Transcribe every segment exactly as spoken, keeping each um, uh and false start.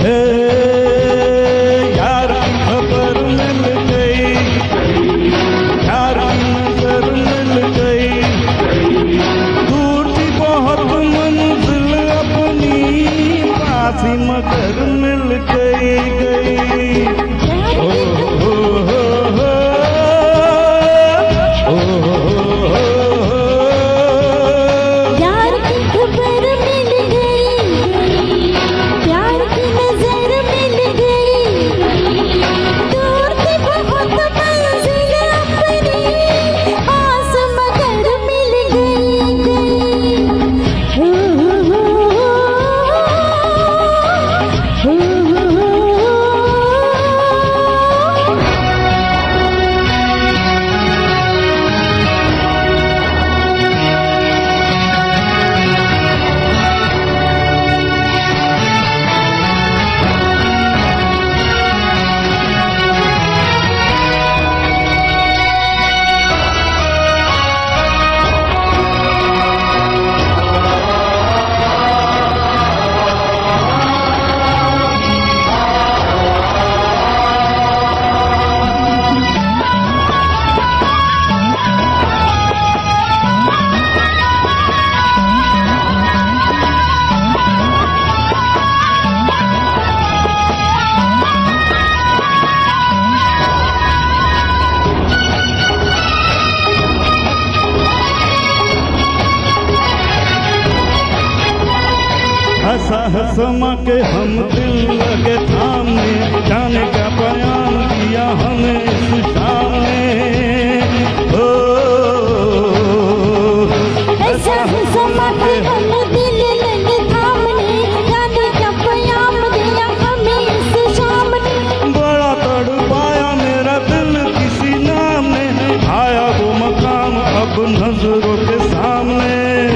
यार की खबर मिल गई, यार की नजर मिल गई, दूर थी बहुत मंजिल अपनी, पास ही मगर मिल गई गई। ओ हो हो हो, ओ हो हो, यार की खबर मिल गई, प्यार की नजर मिल गई, दूर थी बहुत मंजिल अपनी, पास मगर मिल गई गई। हो हो हो हो हो हो। हंसा हंसमा के हम दिल लगे थामने, जाने क्या बयान दिया हमें इस शाम ने। ओ ऐसा हंसमा के हम दिल लगे थामने, जाने क्या बयान दिया हमें इस शाम ने। बड़ा तड़पाया मेरा दिल किसी नाम ने, आया वो मकाम अब नजरों के सामने।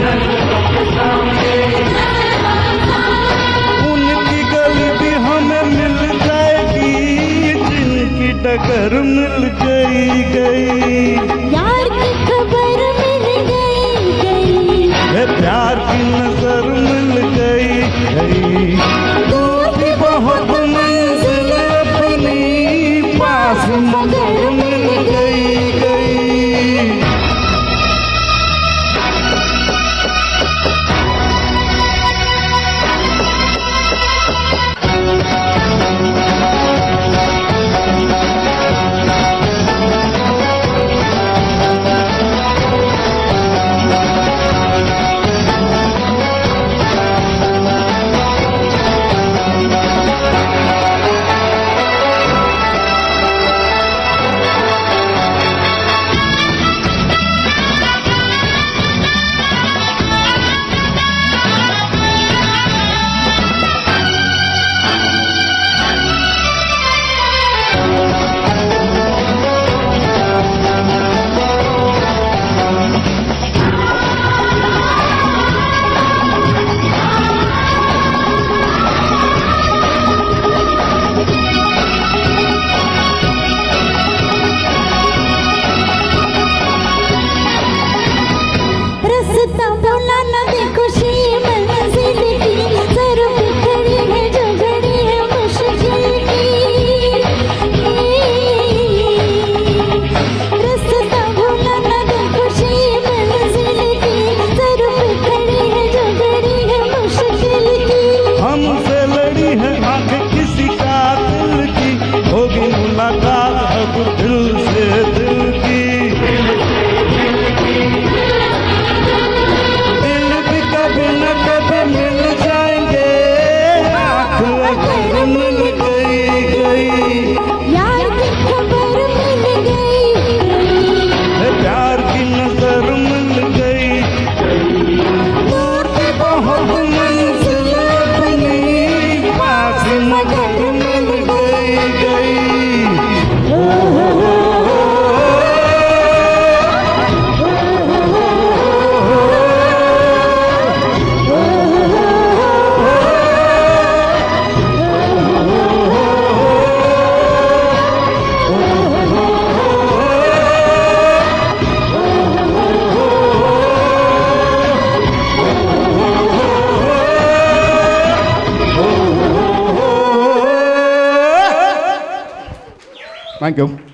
उनकी गली भी हमें मिल जाएगी, जिनकी टक्कर मिल गई गई। यार की खबर मिल गई गई, है प्यार की नजर मिल गई गई, दूर थी बहुत मंजिल अपनी, पास मगर मिल गई गई। रास्ता भूला न देखो शी मंजिल की, सर पे खड़ी है जो घड़ी है थैंक यू।